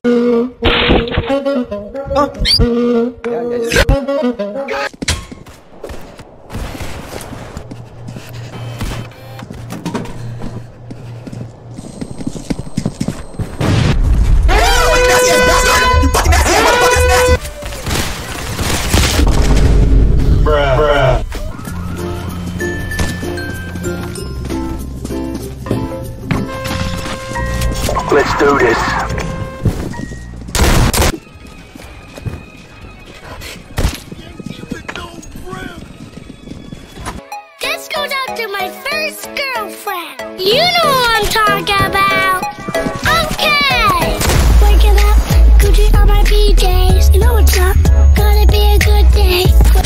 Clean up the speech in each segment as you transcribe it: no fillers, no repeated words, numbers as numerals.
Let's do this. This goes out to my first girlfriend. You know what I'm talking about. Okay. Waking up, Gucci on my PJs. You know what's up. Gonna be a good day.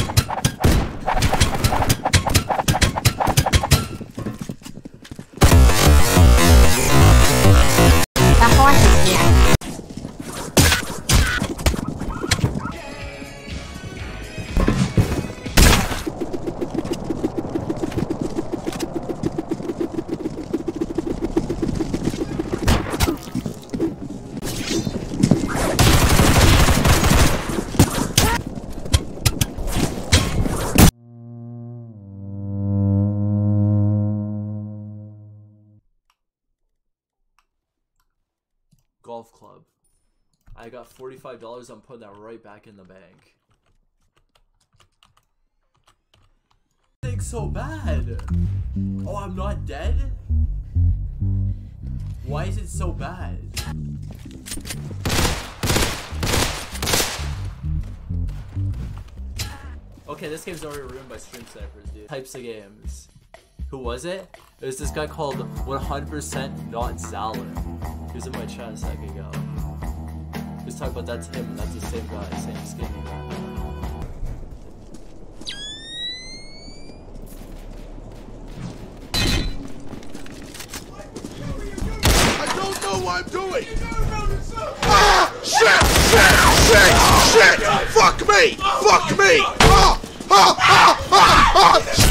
Golf club. I got $45. I'm putting that right back in the bank. It's so bad. Oh, I'm not dead? Why is it so bad? Okay, this game's already ruined by stream snipers, dude. Types of games. Who was it? It was this guy called 100% Not Zalin. He was in my chat a second ago. He was talking about that's him, and that's the same guy, same skin. I don't know what I'm doing! Ah! Shit! Shit! Shit! Shit! Fuck me! Fuck me! Ah! Ah! Ah! Ah! Ah!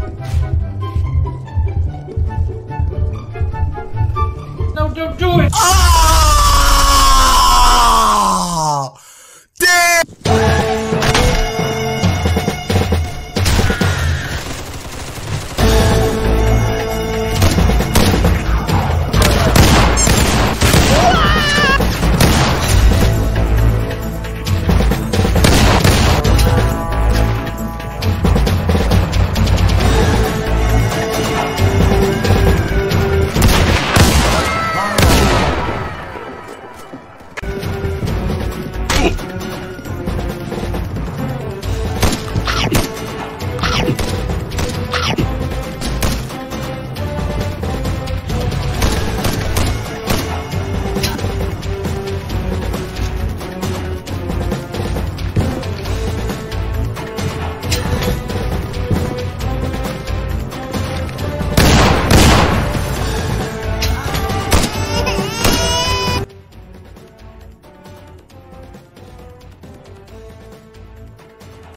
No, don't do it!